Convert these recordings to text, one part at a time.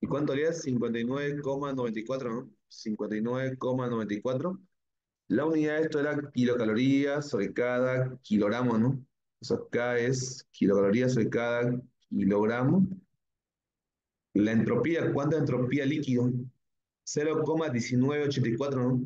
cuánto haría? 59,94, ¿no? 59,94. La unidad de esto era kilocalorías sobre cada kilogramo, ¿no? Eso acá es kilocalorías sobre cada kilogramo. La entropía, ¿cuánta entropía líquido? 0,1984, ¿no?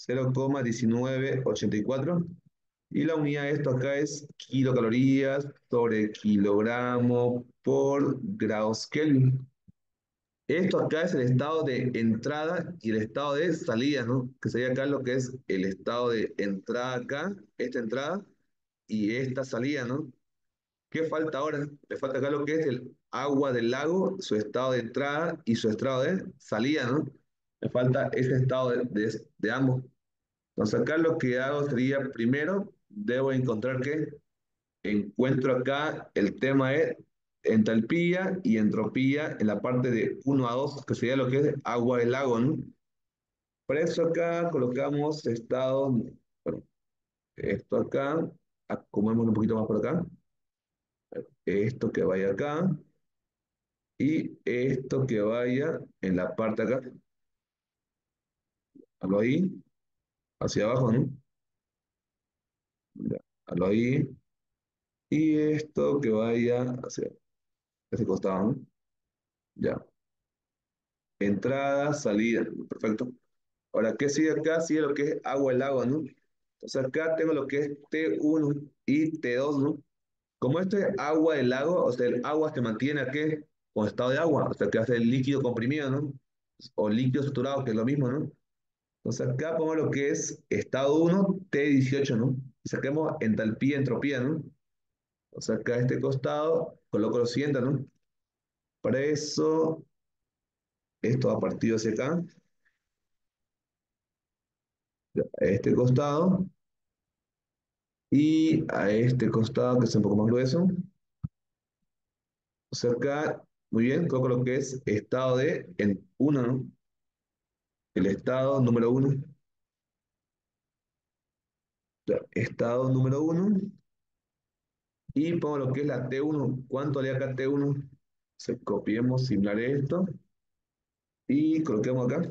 0,1984. Y la unidad de esto acá es kilocalorías sobre kilogramo por grados Kelvin. Esto acá es el estado de entrada y el estado de salida, ¿no? Que sería acá lo que es el estado de entrada acá, esta entrada y esta salida, ¿no? ¿Qué falta ahora? Le falta acá lo que es el agua del lago, su estado de entrada y su estado de salida, ¿no? Me falta ese estado de ambos. Entonces acá lo que hago sería, primero, debo encontrar que encuentro acá el tema de entalpía y entropía en la parte de 1 a 2, que sería lo que es agua del lago, ¿no? Para eso acá colocamos estado, bueno, esto acá, acomodemos un poquito más por acá, esto que vaya acá y esto que vaya en la parte acá, algo ahí, hacia abajo, ¿no? Ya, algo ahí y esto que vaya hacia ese costado, ¿no? Ya, entrada, salida, perfecto. Ahora, ¿qué sigue acá? Sigue lo que es agua del lago, ¿no? Entonces acá tengo lo que es T1 y T2, ¿no? Como esto es agua del lago, o sea, el agua se mantiene aquí con estado de agua, o sea, que hace el líquido comprimido, ¿no? O líquido saturado, que es lo mismo, ¿no? Entonces acá pongo lo que es estado 1, T18, ¿no? Y saquemos entalpía, entropía, ¿no? O sea, acá a este costado coloco lo siguiente, ¿no? Para eso, esto va partido hacia acá, a este costado, y a este costado, que es un poco más grueso. O sea, acá, muy bien, coloco lo que es estado de en 1, ¿no? El estado número 1. Estado número 1. Y pongo lo que es la T1. ¿Cuánto le acá T1? Se copiemos similar a esto. Y coloquemos acá.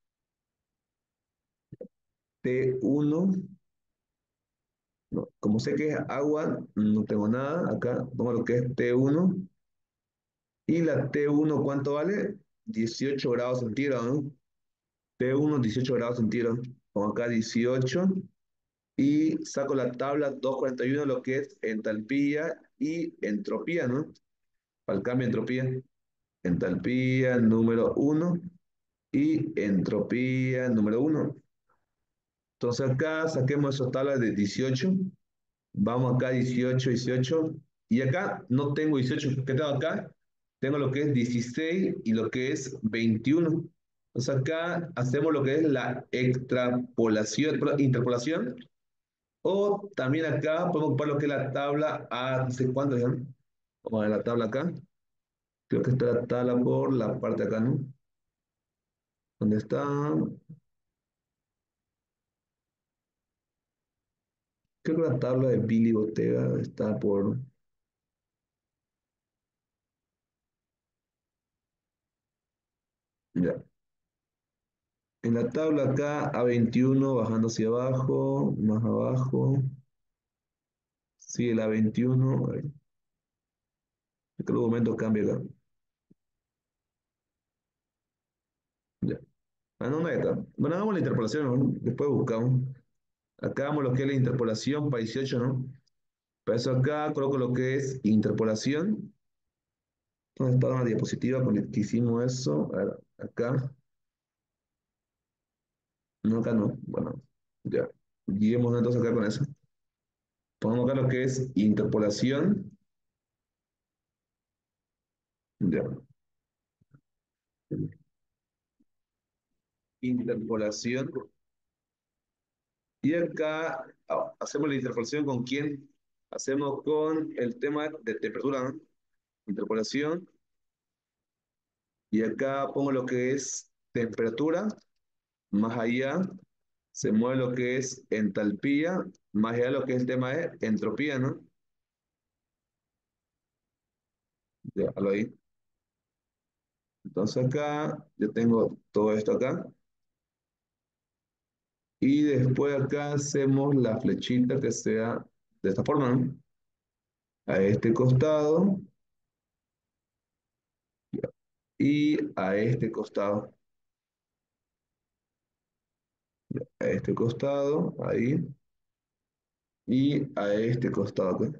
T1. No, como sé que es agua, no tengo nada. Acá pongo lo que es T1. Y la T1, ¿cuánto vale? 18 grados centígrados, ¿no? T1, 18 grados centígrados. Pongo acá 18. Y saco la tabla 241, lo que es entalpía y entropía, ¿no? Para el cambio de entropía. Entalpía número 1 y entropía número 1. Entonces acá saquemos esas tablas de 18. Vamos acá 18, 18. Y acá no tengo 18. ¿Qué tengo acá? Tengo lo que es 16 y lo que es 21. Entonces acá hacemos lo que es la extrapolación, interpolación. O también acá podemos ocupar lo que es la tabla A, no sé cuánto ya. Vamos a ver la tabla acá. Creo que está la tabla por la parte de acá, ¿no? ¿Dónde está? Creo que la tabla de Billy Botega está por... Ya. En la tabla acá, A21 bajando hacia abajo, más abajo. Sigue la 21. A ver, en qué momento cambia acá. Ya. Ah, no, no hay acá. Bueno, hagamos la interpolación, ¿no? Después buscamos. Acá vamos lo que es la interpolación para 18, ¿no? Para eso acá coloco lo que es interpolación. ¿Dónde está una diapositiva con el que hicimos eso? A ver, acá. No, acá no. Bueno, ya. Guiemos entonces acá con eso. Ponemos acá lo que es interpolación. Ya. Interpolación. Y acá hacemos la interpolación con quién? Hacemos con el tema de temperatura, ¿no? Interpolación. Y acá pongo lo que es temperatura. Más allá se mueve lo que es entalpía. Más allá lo que es el tema de entropía, ¿no? Ya, lo ahí. Entonces acá yo tengo todo esto acá. Y después acá hacemos la flechita que sea de esta forma, ¿no? A este costado y a este costado. A este costado, ahí, y a este costado acá.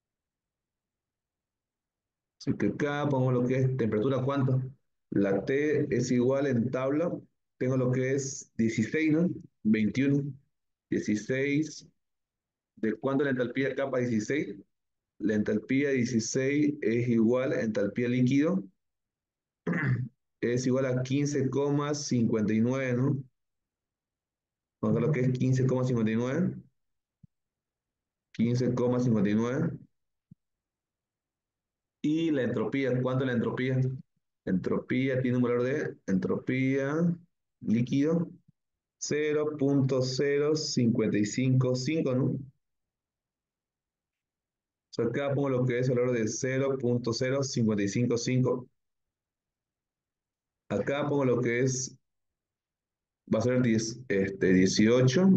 Así que acá pongo lo que es temperatura, ¿cuánto? La T es igual en tabla. Tengo lo que es 16, ¿no? 21. 16. ¿De cuánto la entalpía acá para 16? La entalpía 16 es igual a entalpía líquido. Es igual a 15,59, ¿no? Vamos a ver lo que es 15,59. 15,59. Y la entropía, ¿cuánto es la entropía? Entropía tiene un valor de entropía líquido 0,0555, ¿no? O sea, acá pongo lo que es el valor de 0,0555. Acá pongo lo que es, va a ser 18.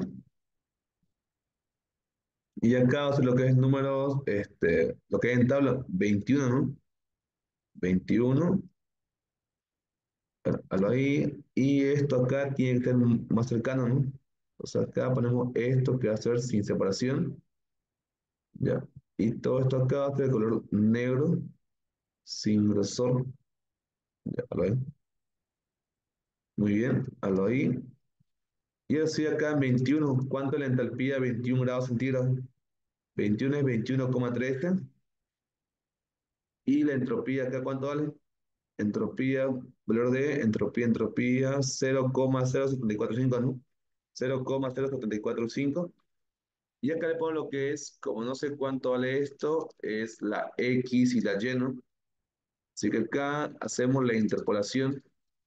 Y acá va a ser lo que es números, lo que hay en tabla, 21, ¿no? 21, hazlo ahí. Y esto acá tiene que ser más cercano, ¿no? O sea, acá ponemos esto que va a ser sin separación, ¿ya? Y todo esto acá va a ser de color negro, sin grosor, ya, hazlo ahí. Muy bien, hazlo ahí. Y así acá en 21, ¿cuánto es la entalpía a 21 grados centígrados? 21 es 21,13. Y la entropía acá, ¿cuánto vale? Entropía, valor de entropía, 0,0745, ¿no? 0,0745. Y acá le pongo lo que es, como no sé cuánto vale esto, es la X y la Y, ¿no? Así que acá hacemos la interpolación.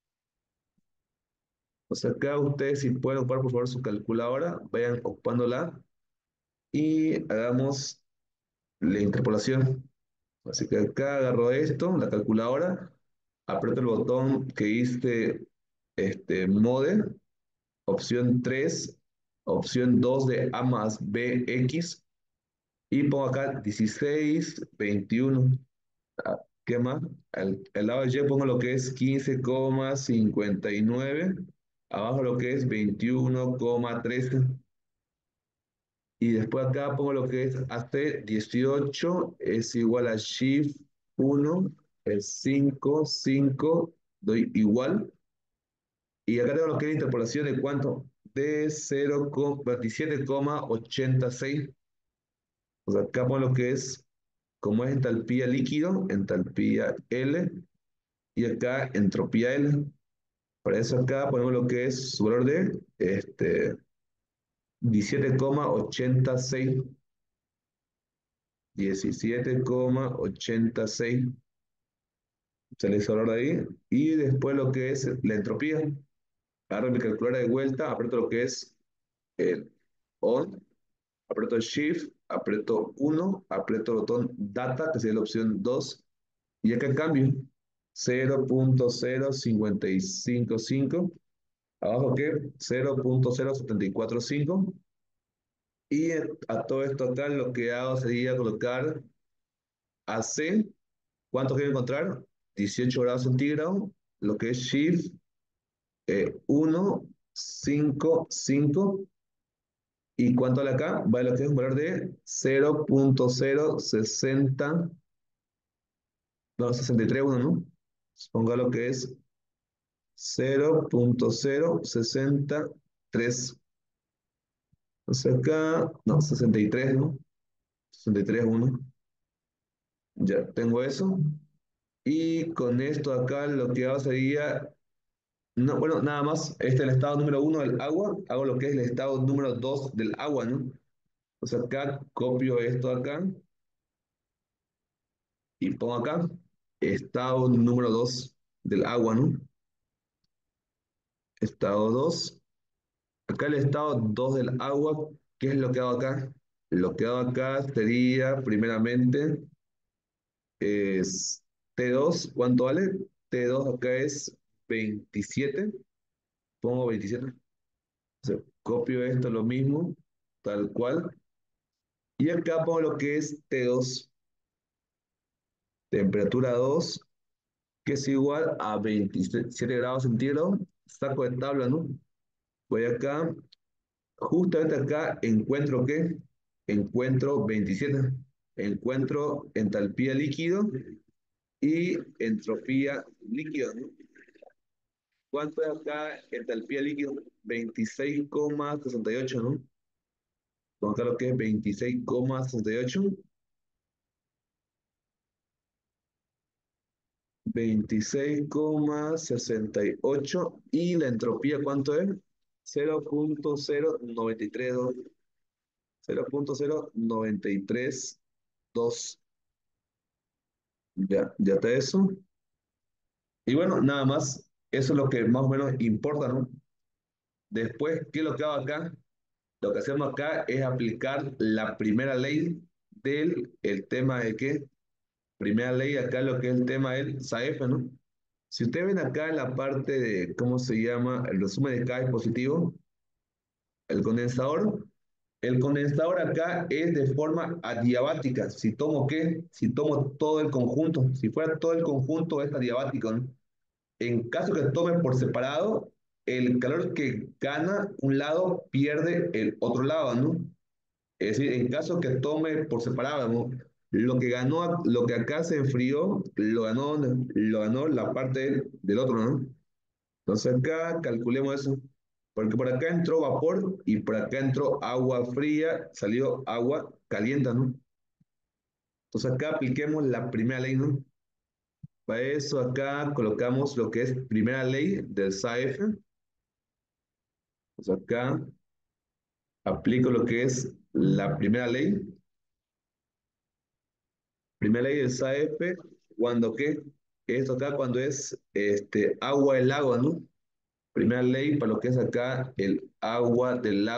O sea, acá ustedes si pueden ocupar por favor su calculadora, vayan ocupándola y hagamos la interpolación. Así que acá agarro esto, la calculadora, aprieto el botón que dice mode, opción 3, opción 2 de A más BX y pongo acá 16, 21. Ah, ¿qué más? Al lado de Y pongo lo que es 15,59. Abajo lo que es 21,13. Y después acá pongo lo que es AC 18 es igual a Shift 1 es 5 5 doy igual. Y acá tengo lo que es la interpolación de cuánto, de 0,27,86. O sea, acá pongo lo que es, como es entalpía líquido, entalpía L, y acá entropía L. Para eso acá ponemos lo que es su valor de 17,86. 17,86. Sale ese valor de ahí. Y después lo que es la entropía. Agarro mi calculadora de vuelta, aprieto lo que es el on, aprieto shift, aprieto 1, aprieto el botón data, que sería la opción 2, y acá cambio 0,0555, abajo que 0,0745, y a todo esto acá lo que hago sería colocar AC, ¿cuánto quiero encontrar? 18 grados centígrados, lo que es shift 1, 5, 5. ¿Y cuánto vale acá? Vale lo que es un valor de 0,060, no, 63, ¿no? Ponga lo que es 0,063. Entonces acá, no, 63, ¿no? 63, 1. Ya tengo eso. Y con esto acá lo que hago sería, no, bueno, nada más, este es el estado número 1 del agua, hago lo que es el estado número 2 del agua, ¿no? O sea, acá copio esto acá y pongo acá, estado número 2 del agua, ¿no? Estado 2. Acá el estado 2 del agua, ¿qué es lo que hago acá? Lo que hago acá sería, primeramente, es T2, ¿cuánto vale? T2 acá es 27, pongo 27. Entonces, copio esto lo mismo, tal cual. Y acá pongo lo que es T2, temperatura 2, que es igual a 27 grados centígrados. Saco de tabla, ¿no? Voy acá, justamente acá encuentro ¿qué? Encuentro 27. Encuentro entalpía líquido y entropía líquida, ¿no? ¿Cuánto es acá entalpía líquido? 26,68, ¿no? Vamos acá lo que es 26,68. 26,68 y la entropía, ¿cuánto es? 0,0932. 0,0932. Ya, ya está eso. Y bueno, nada más. Eso es lo que más o menos importa, ¿no? Después, ¿qué es lo que hago acá? Lo que hacemos acá es aplicar la primera ley del el tema de qué. Primera ley acá lo que es el tema del SAEF, ¿no? Si ustedes ven acá en la parte de, ¿cómo se llama? El resumen de cada dispositivo, el condensador acá es de forma adiabática. Si tomo qué, si tomo todo el conjunto, si fuera todo el conjunto es adiabático, ¿no? En caso que tome por separado, el calor que gana un lado pierde el otro lado, ¿no? Es decir, en caso que tome por separado, ¿no? Lo que ganó, lo que acá se enfrió, lo ganó la parte del otro, ¿no? Entonces acá calculemos eso. Porque por acá entró vapor y por acá entró agua fría, salió agua caliente, ¿no? Entonces acá apliquemos la primera ley, ¿no? Para eso acá colocamos lo que es primera ley del SAEF. Entonces acá aplico lo que es la primera ley. Primera ley del SAEF, cuando qué, esto acá cuando es agua del lago, ¿no? Primera ley para lo que es acá el agua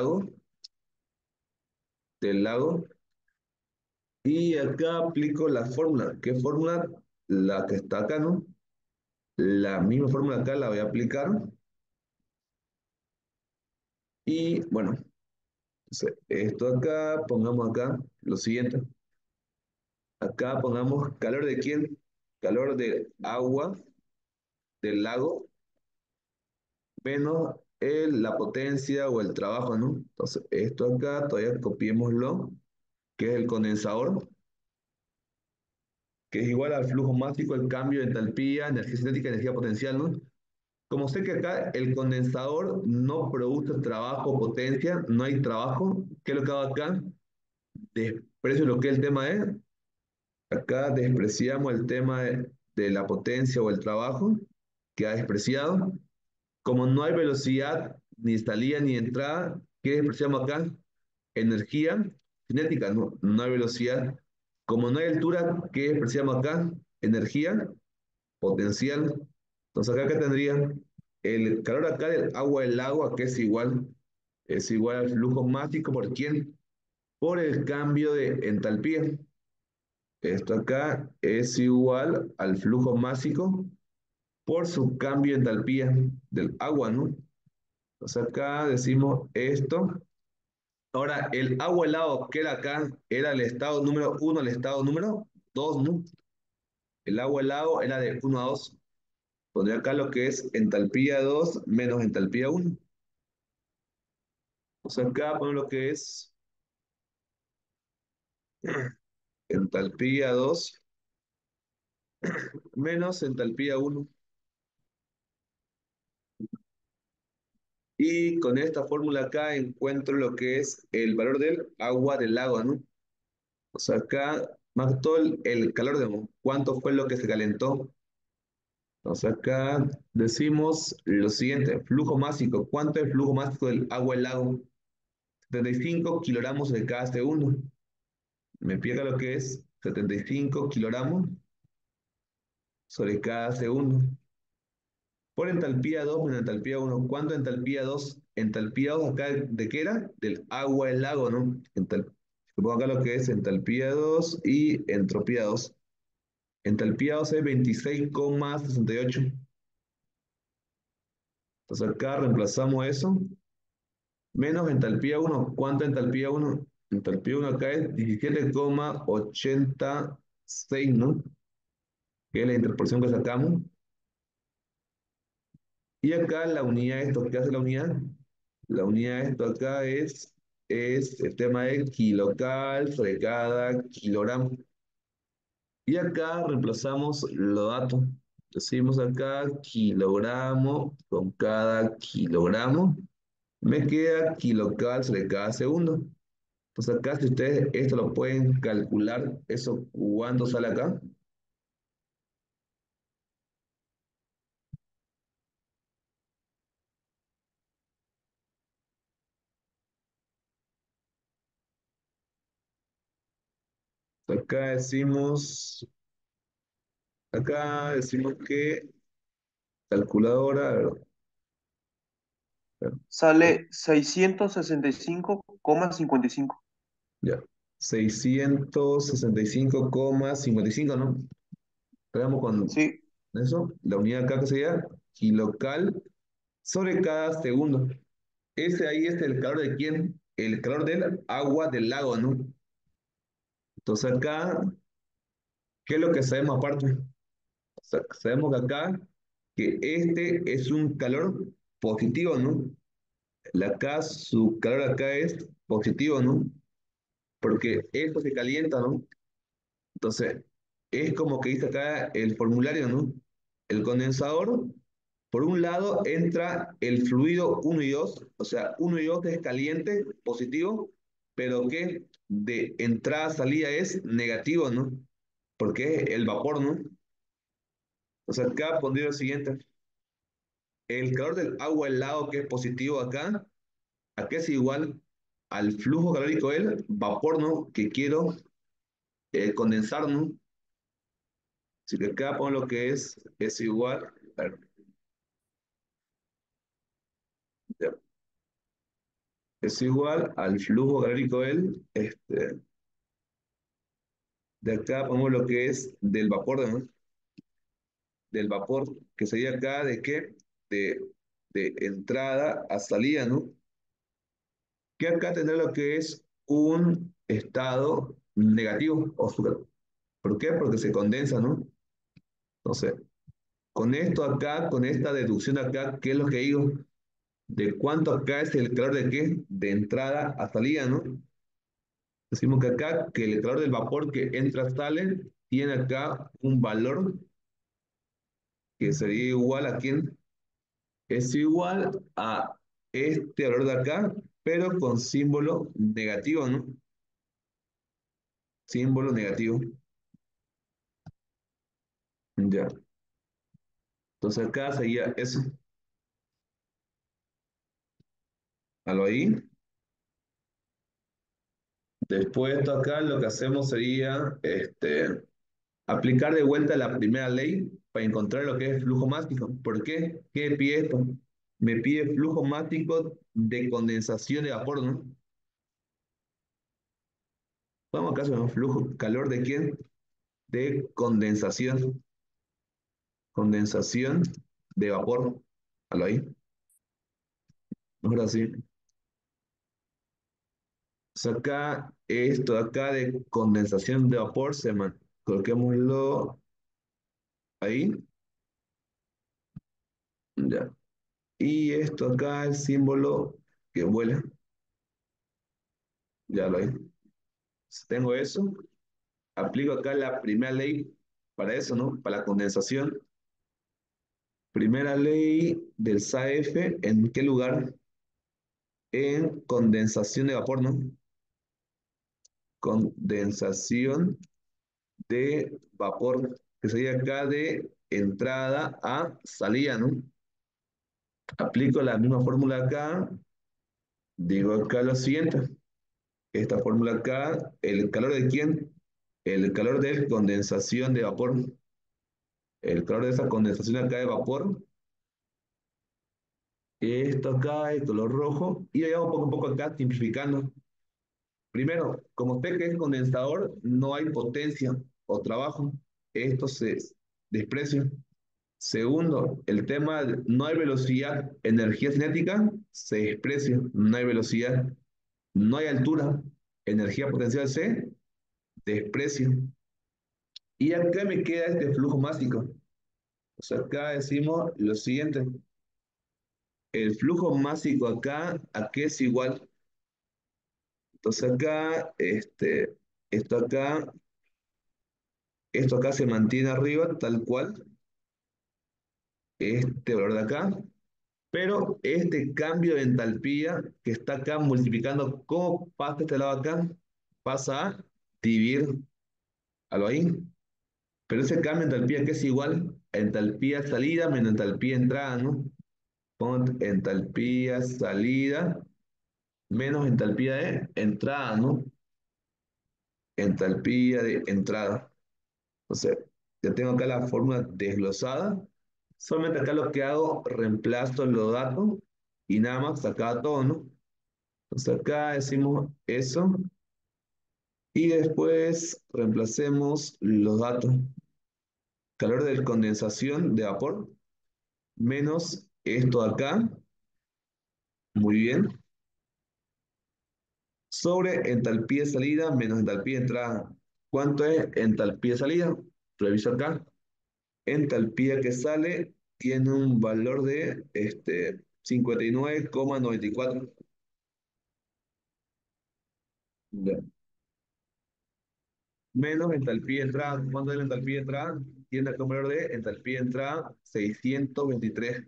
del lago. Y acá aplico la fórmula. ¿Qué fórmula? La que está acá, ¿no? La misma fórmula acá la voy a aplicar. Y bueno, entonces, esto acá, pongamos acá lo siguiente. Acá pongamos calor de quién? Calor de agua del lago menos la potencia o el trabajo, ¿no? Entonces, esto acá todavía copiémoslo, que es el condensador, que es igual al flujo másico, el cambio de entalpía, energía cinética, energía potencial, ¿no? Como sé que acá el condensador no produce trabajo o potencia, no hay trabajo, ¿qué es lo que hago acá? Desprecio lo que el tema es. Acá despreciamos el tema de la potencia o el trabajo, que ha despreciado. Como no hay velocidad, ni salida ni entrada, ¿qué despreciamos acá? Energía cinética, no, no hay velocidad. Como no hay altura, ¿qué despreciamos acá? Energía potencial. Entonces acá, ¿qué tendría? El calor acá del agua del agua, que es igual al flujo másico, ¿por quién? Por el cambio de entalpía. Esto acá es igual al flujo másico por su cambio de entalpía del agua, ¿no? Entonces acá decimos esto. Ahora, el agua helado que era acá era el estado número uno al estado número 2, ¿no? El agua helado era de 1 a 2. Pondré acá lo que es entalpía 2 menos entalpía 1. O sea, acá pongo lo que es entalpía 2 menos entalpía 1. Y con esta fórmula acá encuentro lo que es el valor del agua del lago, ¿no? O sea, acá más todo el calor de cuánto fue lo que se calentó. Entonces acá decimos lo siguiente, flujo másico. ¿Cuánto es el flujo másico del agua del lago? 75 kilogramos de cada segundo. Me pega lo que es 75 kilogramos sobre cada segundo. Por entalpía 2 menos entalpía 1. ¿Cuánto entalpía 2? Entalpía 2 acá, ¿de qué era? Del agua del lago, ¿no? Pongo acá lo que es entalpía 2 y entropía 2. Entalpía 2 es 26,68. Entonces acá reemplazamos eso. Menos entalpía uno. ¿Cuánto entalpía uno? Entalpía uno acá es 17,86, ¿no? Que es la interpolación que sacamos. Y acá la unidad de esto, ¿qué hace la unidad? La unidad de esto acá es el tema de kilocal sobre cada kilogramo. Y acá reemplazamos los datos. Decimos acá kilogramo con cada kilogramo. Me queda kilocal sobre cada segundo. Entonces acá si ustedes esto lo pueden calcular, eso cuánto sale acá. Acá decimos que calculadora, a ver, Sale 665,55. ya, 665,55, ¿no? Pegamos con Sí, eso, la unidad acá que sería kilocal sobre cada segundo. Ese ahí es el calor de quién? El calor del agua del lago, ¿no? Entonces acá, ¿qué es lo que sabemos aparte? O sea, sabemos que acá que este es un calor positivo, ¿no? Acá, su calor acá es positivo, ¿no? Porque esto se calienta, ¿no? Entonces, es como que dice acá el formulario, ¿no? El condensador, por un lado, entra el fluido uno y 2, o sea, uno y 2 es caliente, positivo, pero que de entrada a salida es negativo, ¿no? Porque es el vapor, ¿no? O sea, acá pondría lo siguiente, el calor del agua helado que es positivo acá, acá es igual al flujo calórico del vapor, ¿no? Que quiero condensar, ¿no? Así que acá pongo lo que es igual, a ver, ya, es igual al flujo calórico de acá pongo lo que es del vapor, ¿no? Del vapor, que sería acá de qué, de, de entrada a salida, ¿no? Que acá tendrá lo que es un estado negativo o super. ¿Por qué? Porque se condensa, ¿no? Entonces, con esto acá, con esta deducción acá, ¿qué es lo que digo? De cuánto acá es el calor de qué? De entrada a salida, ¿no? Decimos que acá, que el calor del vapor que entra sale, tiene acá un valor que sería igual a quién? Es igual a este valor de acá, pero con símbolo negativo, ¿no? Símbolo negativo. Ya. Entonces acá sería eso. A lo ahí. Después de esto acá lo que hacemos sería aplicar de vuelta la primera ley para encontrar lo que es flujo mástico. ¿Por qué? ¿Qué me pide esto? Me pide flujo mástico de condensación de vapor, ¿no? Vamos acá sobre flujo, calor de quién? De condensación. Condensación de vapor. A lo ahí. Ahora sí. Saca esto de acá de condensación de vapor, coloquémoslo ahí. Ya. Y esto acá, el símbolo que vuela. Ya lo hay. Si tengo eso, aplico acá la primera ley para eso, ¿no? Para la condensación. Primera ley del SAF, ¿en qué lugar? En condensación de vapor, ¿no? Condensación de vapor, que sería acá de entrada a salida, ¿no? Aplico la misma fórmula acá, digo acá lo siguiente, esta fórmula acá, ¿el calor de quién? El calor de condensación de vapor. El calor de esa condensación acá de vapor, esto acá, el color rojo, y vamos poco a poco acá simplificando. Primero, como usted que es condensador, no hay potencia o trabajo. esto se desprecia. Segundo, el tema, no hay velocidad, energía cinética, se desprecia, no hay velocidad, no hay altura, energía potencial se desprecia. Y acá me queda este flujo másico. O sea, acá decimos lo siguiente, el flujo másico acá, ¿a qué es igual? Entonces acá, esto acá, esto acá se mantiene arriba, tal cual, este valor de acá, pero este cambio de entalpía que está acá multiplicando, ¿cómo pasa este lado acá? Pasa a dividir a lo ahí. Pero ese cambio de entalpía que es igual a entalpía salida menos entalpía entrada, ¿no? Pongo entalpía salida menos entalpía de entrada, ¿no? Entalpía de entrada. O sea, ya tengo acá la fórmula desglosada. Solamente acá lo que hago, reemplazo los datos y nada más acá todo, ¿no? Entonces acá decimos eso y después reemplacemos los datos. Calor de condensación de vapor menos esto de acá, muy bien, sobre entalpía de salida menos entalpía de entrada. ¿Cuánto es entalpía de salida? Reviso acá. Entalpía que sale tiene un valor de 59,94. Ya. Menos entalpía de entrada. ¿Cuánto es la entalpía de entrada? Tiene el valor de entalpía de entrada 623.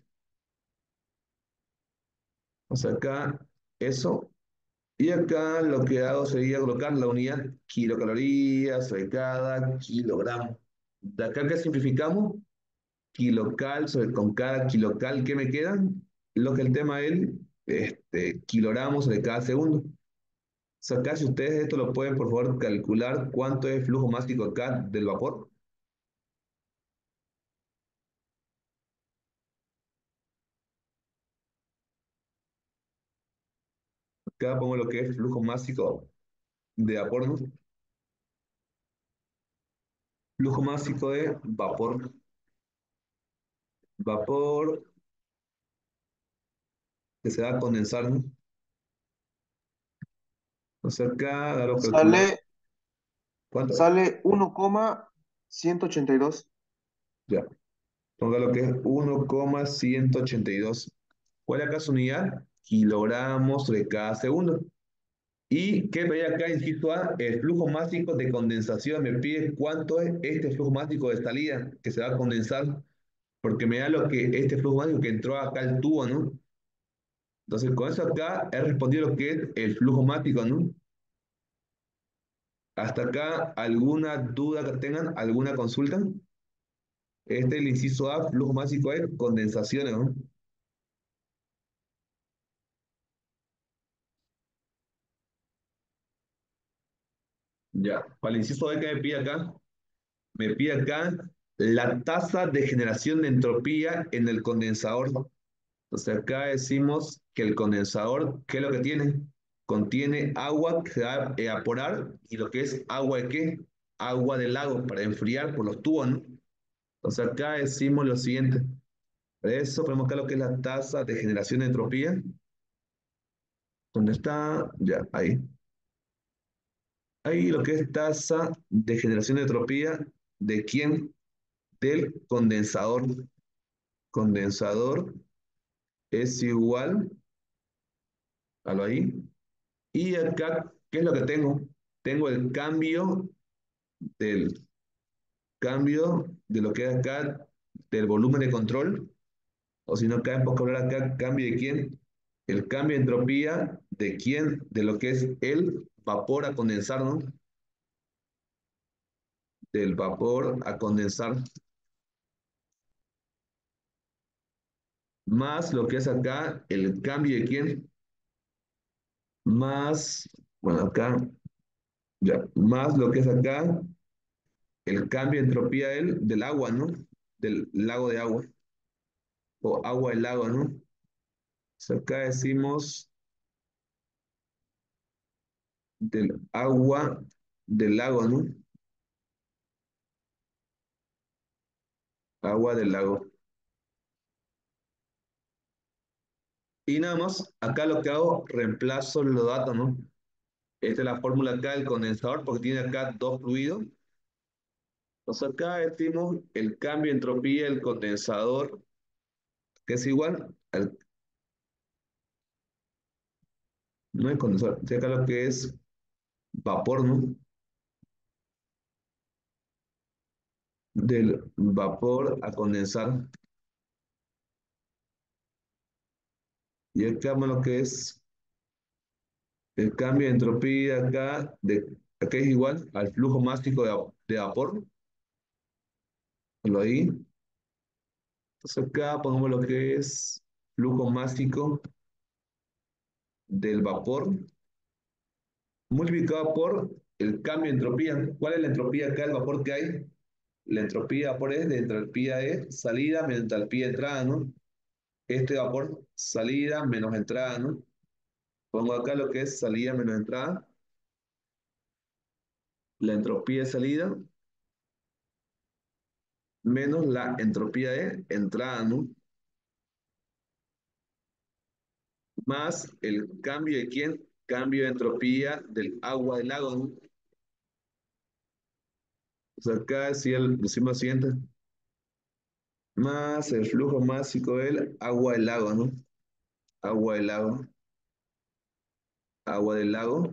O sea, acá eso. Y acá lo que hago sería colocar la unidad kilocalorías sobre cada kilogramo. De acá que simplificamos, kilocal sobre con cada kilocal que me quedan, lo que el tema es kilogramos sobre cada segundo. O sea, acá si ustedes esto lo pueden por favor calcular cuánto es el flujo másico acá del vapor. Acá pongo lo que es flujo másico de vapor, ¿no? Flujo másico de vapor. Vapor que se va a condensar, ¿no? O sea, acá lo calcular. Sale, ¿Cuánto? sale 1,182. Ya. Ponga lo que es 1,182. ¿Cuál es acá su unidad? Kilogramos sobre cada segundo. ¿Y qué pedía acá, inciso A? El flujo másico de condensación. Me pide cuánto es este flujo másico de salida que se va a condensar, porque me da lo que este flujo másico que entró acá al tubo, ¿no? Entonces, con eso acá he respondido lo que es el flujo másico, ¿no? Hasta acá, ¿alguna duda que tengan? ¿Alguna consulta? Este es el inciso A, flujo másico de condensación, ¿no? Ya, para el inciso B que me pide acá la tasa de generación de entropía en el condensador. Entonces acá decimos que el condensador, ¿qué es lo que tiene? Contiene agua que va a evaporar y lo que es agua de qué? Agua del lago para enfriar por los tubos, ¿no? Entonces acá decimos lo siguiente. Para eso ponemos acá lo que es la tasa de generación de entropía. ¿Dónde está? Ya, ahí. Ahí lo que es tasa de generación de entropía, ¿de quién? Del condensador. Condensador es igual a lo ahí. Y acá, ¿qué es lo que tengo? Tengo el del cambio de lo que es acá del volumen de control, o si no, acá en poco hablar acá, cambio de quién, el cambio de entropía de quién, de lo que es el vapor a condensar, ¿no? Del vapor a condensar, más lo que es acá, el cambio de quién, más, bueno, acá, ya, más lo que es acá, el cambio de entropía del agua, ¿no? Del lago de agua, o agua del lago, ¿no? O sea, acá decimos del agua del lago, ¿no? agua del lago. Y nada más, acá lo que hago, reemplazo los datos, ¿no? Esta es la fórmula acá del condensador porque tiene acá dos fluidos. Entonces acá decimos el cambio de entropía del condensador, que es igual al, no es condensador, sí, acá lo que es vapor, ¿no? Del vapor a condensar. Y acá lo que es el cambio de entropía acá es igual al flujo másico de vapor. Lo ahí. Entonces acá pongamos lo que es flujo másico del vapor multiplicado por el cambio de entropía. ¿Cuál es la entropía acá del vapor que hay? La entropía de vapor es de entropía de salida menos entropía de entrada, ¿no? Este vapor, salida menos entrada, ¿no? Pongo acá lo que es salida menos entrada, la entropía de salida menos la entropía de entrada, ¿no? Más el cambio de quién, cambio de entropía del agua del lago, ¿no? O sea, acá decimos lo siguiente, más el flujo másico del agua del lago, ¿no? Agua del lago, agua del lago,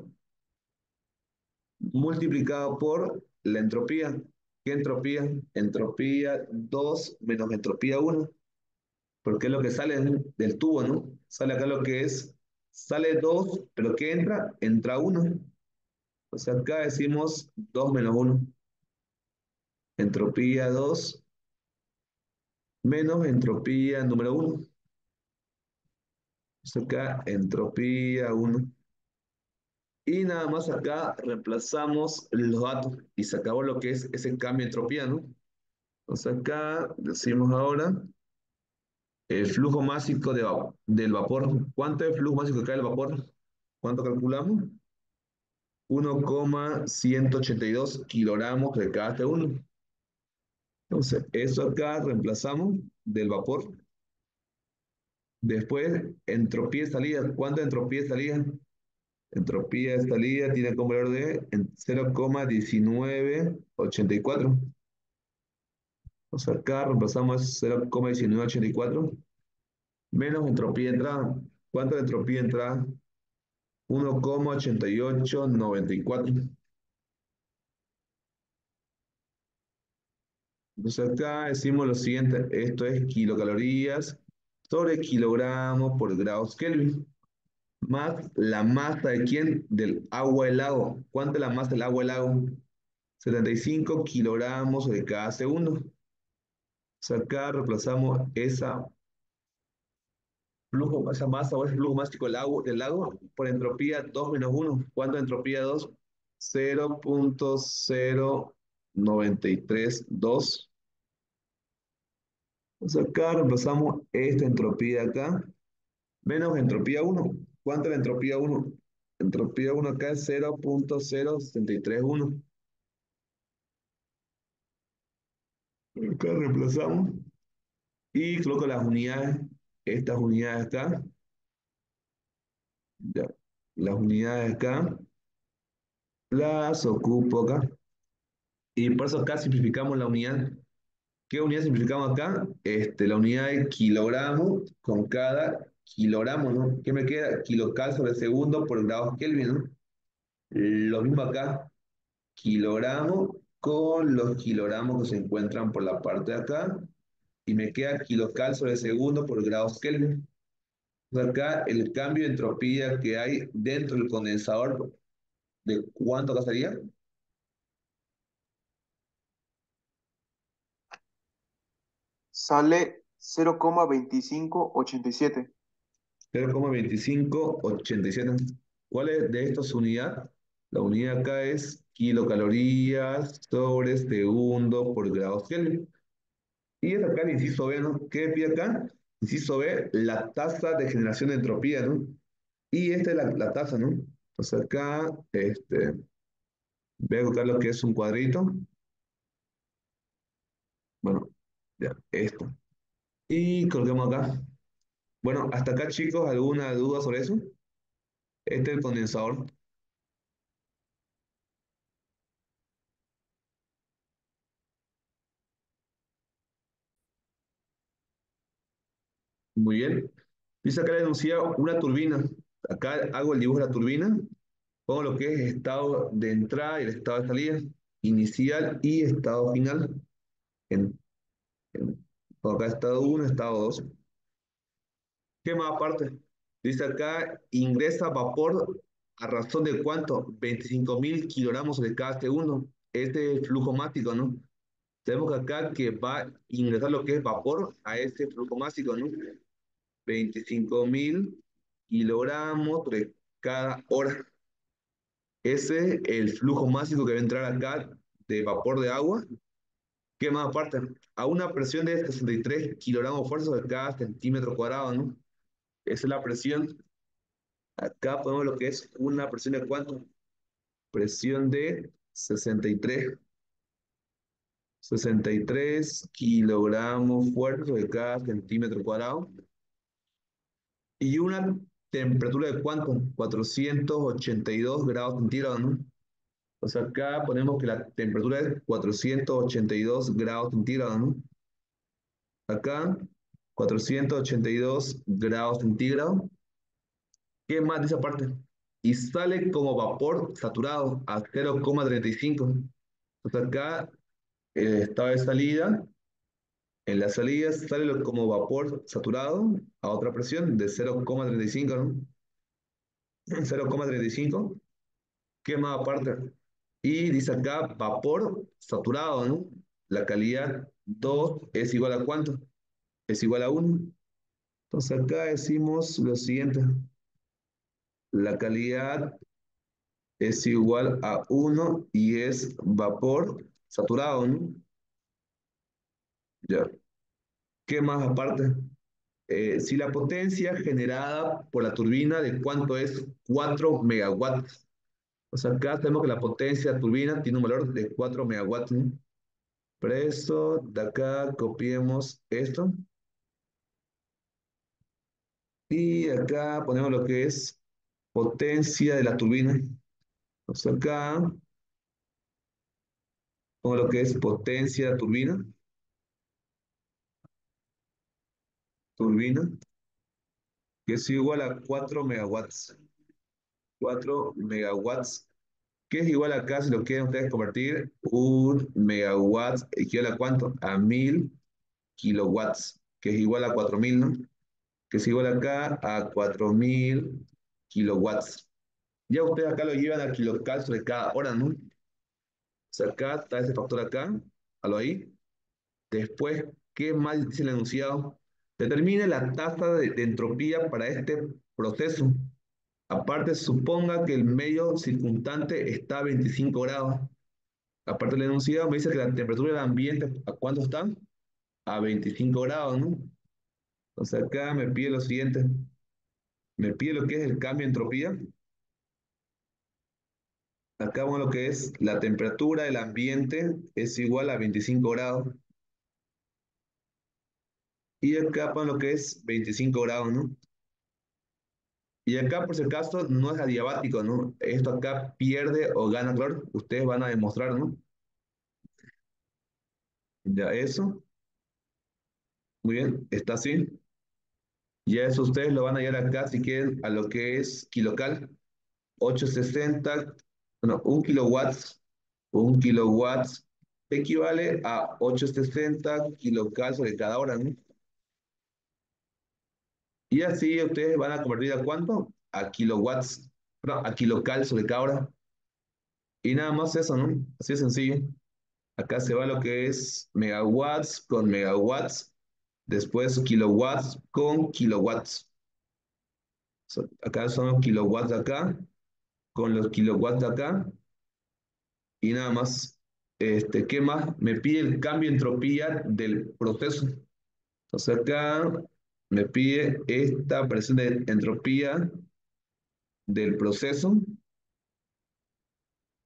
multiplicado por la entropía. ¿Qué entropía? Entropía 2 menos entropía uno, porque es lo que sale del tubo, ¿no? Sale acá lo que es, sale 2, pero ¿qué entra? Entra uno. O sea, acá decimos 2 menos uno. Entropía 2 menos entropía número uno. O sea, acá entropía uno. Y nada más acá reemplazamos los datos y se acabó lo que es ese cambio de entropía, ¿no? Entonces acá decimos ahora el flujo másico del vapor. ¿Cuánto es el flujo másico acá del vapor? ¿Cuánto calculamos? 1,182 kilogramos de cada segundo. Entonces, eso acá reemplazamos del vapor. Después, entropía de salida. ¿Cuánto es entropía de salida? Entropía de salida tiene como valor de 0,1984. O sea, acá reemplazamos 0,1984 menos entropía de entrada. ¿Cuánto es entropía de entrada? 1,8894. Entonces acá decimos lo siguiente, esto es kilocalorías sobre kilogramos por grados Kelvin, más la masa de quién, del agua del lago. ¿Cuánto es la masa del agua del lago? 75 kilogramos de cada segundo. O sea, acá reemplazamos esa masa o ese flujo mástico del lago por entropía 2 menos uno. ¿Cuánto es entropía 2? 0,0932. Entonces acá reemplazamos esta entropía de acá menos entropía uno. ¿Cuánto es la entropía uno? Entropía uno acá es 0,0731. Acá reemplazamos y coloco las unidades, estas unidades acá, ya, las unidades acá, las ocupo acá. Y por eso acá simplificamos la unidad. ¿Qué unidad simplificamos acá? La unidad de kilogramo con cada kilogramo, ¿no? ¿Qué me queda? Kilocal sobre segundo por grados Kelvin, ¿no? Lo mismo acá, kilogramo con los kilogramos que se encuentran por la parte de acá, y me queda kilocal sobre segundo por grados Kelvin. Entonces acá el cambio de entropía que hay dentro del condensador, ¿de cuánto acá sería? Sale 0,2587. 0,2587. ¿Cuál es de estas unidades? La unidad acá es kilocalorías sobre segundo por grados Kelvin. Y es acá el inciso B, ¿no? ¿Qué pide acá? Inciso B, la tasa de generación de entropía, ¿no? Y esta es la tasa, ¿no? Entonces acá, voy a colocar lo que es un cuadrito. Bueno, Ya, esto. Y colguemos acá. Bueno, hasta acá, chicos, ¿alguna duda sobre eso? Este es el condensador. Muy bien. Dice acá la enunciado una turbina. Acá hago el dibujo de la turbina. Pongo lo que es estado de entrada y el estado de salida. Inicial y estado final. En, pongo acá estado uno, estado 2. ¿Qué más aparte? Dice acá, ingresa vapor a razón de cuánto? 25.000 kilogramos de cada segundo. Este es el flujo másico, ¿no? Tenemos acá que va a ingresar lo que es vapor a ese flujo másico, ¿no? 25.000 kilogramos de cada hora. Ese es el flujo másico que va a entrar acá de vapor de agua. ¿Qué más aparte? A una presión de 63 kilogramos fuerza de cada centímetro cuadrado, ¿no? Esa es la presión. Acá ponemos lo que es una presión de cuánto. Presión de 63 kilogramos fuerza de cada centímetro cuadrado. Y una temperatura de cuánto, 482 grados centígrados, ¿no? O sea, acá ponemos que la temperatura es 482 grados centígrados, ¿no? Acá, 482 grados centígrados. ¿Qué más dice aparte? Y sale como vapor saturado a 0,35. O sea, acá el estado de salida, en la salida sale como vapor saturado a otra presión de 0,35, ¿no? 0,35. ¿Qué más aparte? Y dice acá vapor saturado, ¿no? La calidad 2 es igual a ¿cuánto? Es igual a uno. Entonces acá decimos lo siguiente. La calidad es igual a uno y es vapor saturado, ¿no? Ya. ¿Qué más aparte? Si la potencia generada por la turbina de cuánto es 4 megawatts. O sea, acá tenemos que la potencia de la turbina tiene un valor de 4 megawatts, ¿no? Por eso, de acá copiemos esto y acá ponemos lo que es potencia de la turbina. O sea, acá pongo lo que es potencia de la turbina, que es igual a 4 megawatts. 4 megawatts, que es igual acá, si lo quieren ustedes convertir, un megawatt equivale a cuánto? A 1.000 kilowatts, que es igual a 4.000, ¿no? Que es igual acá a 4.000 kilowatts. Ya ustedes acá lo llevan a kilocal sobre cada hora, ¿no? O sea, acá está ese factor acá, a lo ahí. Después, ¿qué más dice el enunciado? Determine la tasa de entropía para este proceso. Aparte, suponga que el medio circundante está a 25 grados. Aparte del enunciado, me dice que la temperatura del ambiente, ¿a cuánto está? A 25 grados, ¿no? Entonces acá me pide lo siguiente. Me pide lo que es el cambio de entropía. Acá bueno, lo que es la temperatura del ambiente es igual a 25 grados. Y acá para lo que es 25 grados, ¿no? Y acá, por si acaso, no es adiabático, ¿no? Esto acá pierde o gana calor. Ustedes van a demostrar, ¿no? Ya eso, muy bien, está así. Ya eso ustedes lo van a llevar acá, si quieren, a lo que es kilocal. 860, bueno, un kilowatts equivale a 860 kilocal sobre cada hora, ¿no? Y así ustedes van a convertir a cuánto? A kilowatts, no, a kilocal sobre cada hora. Y nada más eso, ¿no? Así de sencillo. Acá se va lo que es megawatts con megawatts, después kilowatts con kilowatts. Acá son los kilowatts de acá, con los kilowatts de acá, y nada más. ¿Qué más? Me pide el cambio de entropía del proceso. Entonces acá me pide esta presión de entropía del proceso.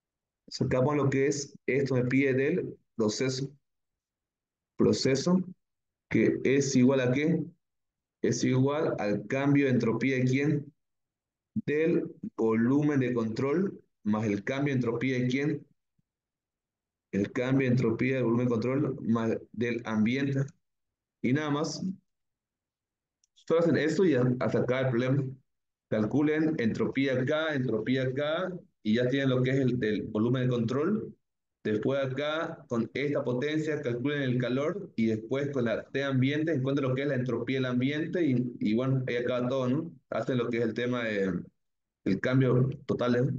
Sacamos lo que es, esto me pide del proceso. Proceso. que es igual a qué? Es igual al cambio de entropía de quién? Del volumen de control más el cambio de entropía de quién? El cambio de entropía del volumen de control más del ambiente. Y nada más. Solo hacen eso y hasta acá el problema. Calculen entropía acá, y ya tienen lo que es el volumen de control. Después acá, con esta potencia, calculen el calor y después con la T ambiente encuentren lo que es la entropía del ambiente y bueno, ahí acaba todo, ¿no? Hacen lo que es el tema del cambio total, ¿eh?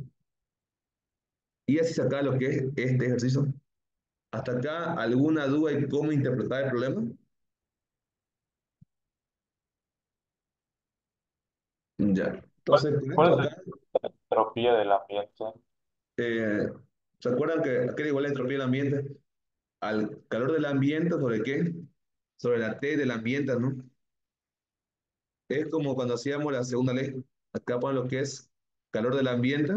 Y así saca lo que es este ejercicio. Hasta acá, ¿alguna duda en cómo interpretar el problema? Ya. ¿Cuál, Entonces, con esto cuál es acá, la entropía del ambiente? eh, ¿se acuerdan que era igual la entropía del ambiente? Al calor del ambiente, ¿sobre qué? Sobre la T del ambiente, ¿no? Es como cuando hacíamos la segunda ley. Acá ponen lo que es calor del ambiente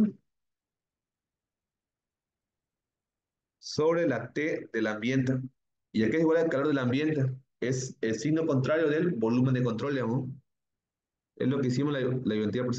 sobre la T del ambiente. Y acá es igual al calor del ambiente. Es el signo contrario del volumen de control, digamos. Es lo que hicimos la identidad